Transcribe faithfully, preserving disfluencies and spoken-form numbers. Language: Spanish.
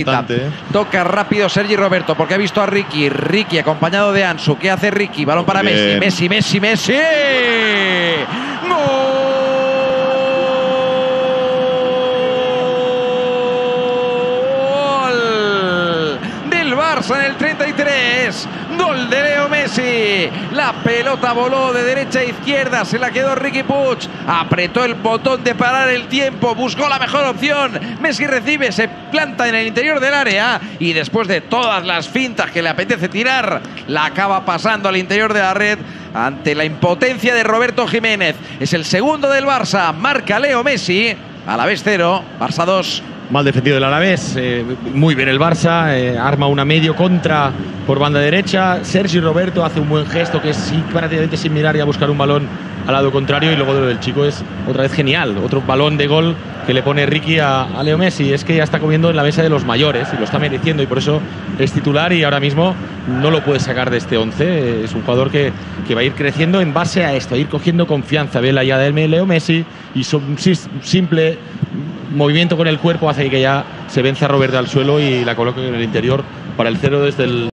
importante. Toca rápido Sergi Roberto porque ha visto a Ricky. Ricky acompañado de Ansu. ¿Qué hace Ricky? Balón para Messi. Messi, Messi, Messi. ¡Gol! En el treinta y tres, gol de Leo Messi. La pelota voló de derecha a izquierda, se la quedó Riqui Puig, apretó el botón de parar el tiempo, buscó la mejor opción. Messi recibe, se planta en el interior del área y después de todas las fintas que le apetece tirar, la acaba pasando al interior de la red ante la impotencia de Roberto Jiménez. Es el segundo del Barça, marca Leo Messi. Alavés cero, Barça dos. Mal defendido del Alavés, eh, muy bien el Barça, eh, arma una medio contra por banda derecha. Sergi Roberto hace un buen gesto que es sí, prácticamente sin mirar y a buscar un balón al lado contrario. Y luego de lo del chico es otra vez genial, otro balón de gol que le pone Ricky a, a Leo Messi. Es que ya está comiendo en la mesa de los mayores y lo está mereciendo y por eso es titular y ahora mismo no lo puede sacar de este once. Es un jugador que, que va a ir creciendo en base a esto, a ir cogiendo confianza. Ve la ya de Leo Messi y un simple movimiento con el cuerpo hace que ya se vence a Roberto al suelo y la coloque en el interior para el cero desde el